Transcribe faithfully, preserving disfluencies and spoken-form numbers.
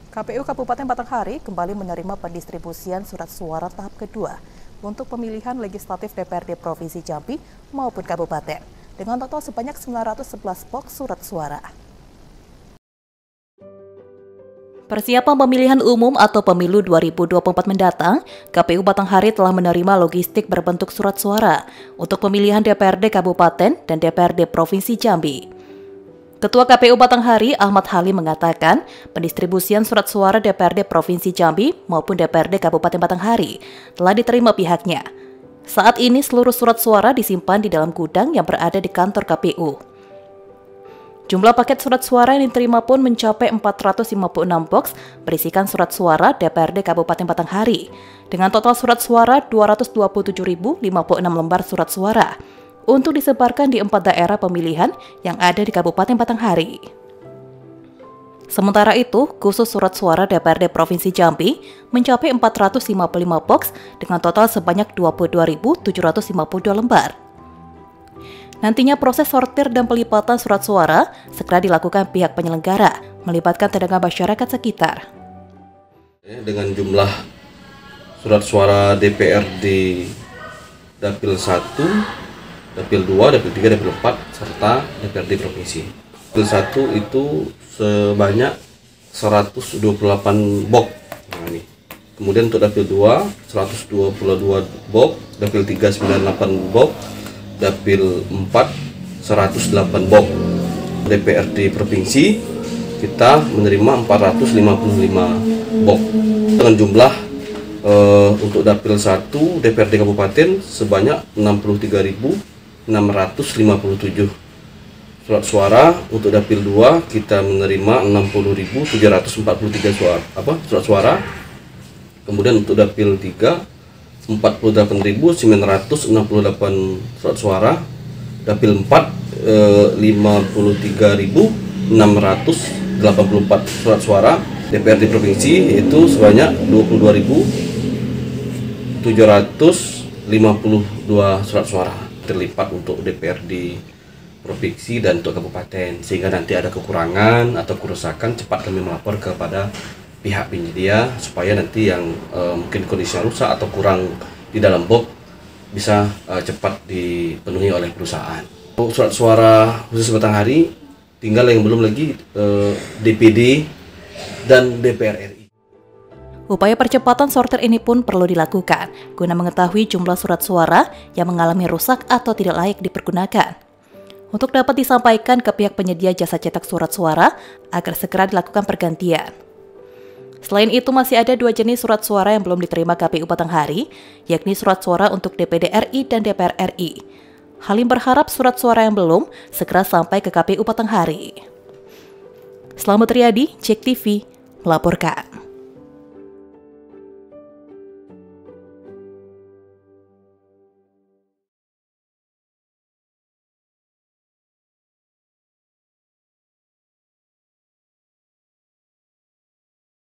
K P U Kabupaten Batanghari kembali menerima pendistribusian surat suara tahap kedua untuk pemilihan legislatif D P R D Provinsi Jambi maupun Kabupaten, dengan total sebanyak sembilan ratus sebelas box surat suara. Persiapan pemilihan umum atau pemilu dua ribu dua puluh empat mendatang, K P U Batanghari telah menerima logistik berbentuk surat suara untuk pemilihan D P R D Kabupaten dan D P R D Provinsi Jambi. Ketua K P U Batanghari Ahmad Halim mengatakan pendistribusian surat suara D P R D Provinsi Jambi maupun D P R D Kabupaten Batanghari telah diterima pihaknya. Saat ini seluruh surat suara disimpan di dalam gudang yang berada di kantor K P U. Jumlah paket surat suara yang diterima pun mencapai empat ratus lima puluh enam box berisikan surat suara D P R D Kabupaten Batanghari, dengan total surat suara dua ratus dua puluh tujuh ribu lima puluh enam lembar surat suara untuk disebarkan di empat daerah pemilihan yang ada di Kabupaten Batanghari. Sementara itu, khusus surat suara D P R D Provinsi Jambi mencapai empat ratus lima puluh lima box dengan total sebanyak dua puluh dua ribu tujuh ratus lima puluh dua lembar. Nantinya proses sortir dan pelipatan surat suara segera dilakukan pihak penyelenggara, melibatkan tenaga masyarakat sekitar. Dengan jumlah surat suara D P R D Dapil satu, Dapil dua, Dapil tiga, Dapil empat, serta D P R D Provinsi. Dapil satu itu sebanyak seratus dua puluh delapan box. Nah, ini. Kemudian untuk Dapil dua, seratus dua puluh dua box, Dapil tiga, sembilan puluh delapan box, Dapil empat, seratus delapan box. D P R D Provinsi kita menerima empat ratus lima puluh lima box. Dengan jumlah uh, untuk Dapil satu D P R D Kabupaten sebanyak enam puluh tiga ribu enam ratus lima puluh tujuh surat suara. Untuk Dapil dua kita menerima enam puluh ribu tujuh ratus empat puluh tiga suara apa surat suara. Kemudian untuk Dapil tiga empat puluh delapan ribu sembilan ratus enam puluh delapan surat suara, Dapil empat eh, lima puluh tiga ribu enam ratus delapan puluh empat surat suara, D P R D Provinsi itu sebanyak dua puluh dua ribu tujuh ratus lima puluh dua surat suara, terlipat untuk D P R D Provinsi dan untuk Kabupaten, sehingga nanti ada kekurangan atau kerusakan cepat kami melapor kepada pihak penyedia supaya nanti yang uh, mungkin kondisinya rusak atau kurang di dalam box bisa uh, cepat dipenuhi oleh perusahaan. Untuk surat suara khusus Batanghari tinggal yang belum lagi uh, D P D dan D P R R I. Upaya percepatan sortir ini pun perlu dilakukan guna mengetahui jumlah surat suara yang mengalami rusak atau tidak layak dipergunakan, untuk dapat disampaikan ke pihak penyedia jasa cetak surat suara agar segera dilakukan pergantian. Selain itu, masih ada dua jenis surat suara yang belum diterima K P U Batanghari, yakni surat suara untuk D P D R I dan D P R R I. Halim berharap surat suara yang belum segera sampai ke K P U Batanghari. Selamat Riyadi, Cek T V, melaporkan.